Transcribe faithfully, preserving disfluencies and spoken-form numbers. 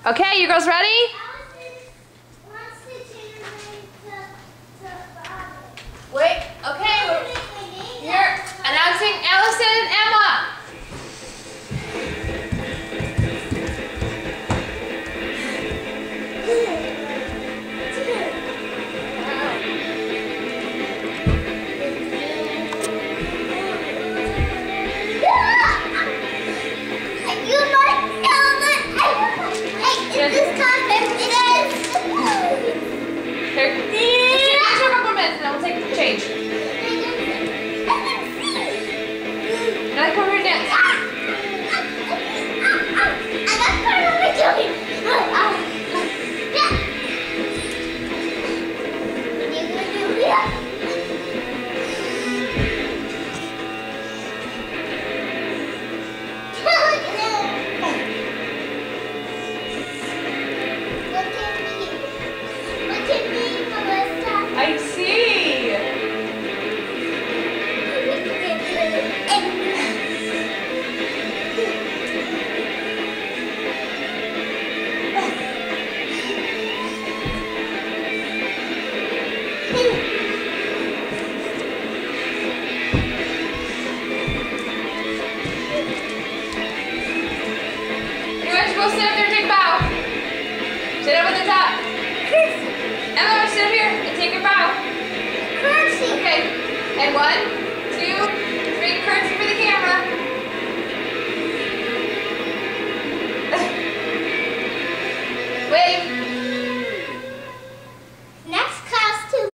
Okay, you girls ready? Wait, okay. You're announcing Allison and Emma. Change. Now come here and dance. I got caught on my tummy. I see. You guys go sit up there and take a bow. Sit up at the top. Emma, sit up here and take a bow. Okay. And one.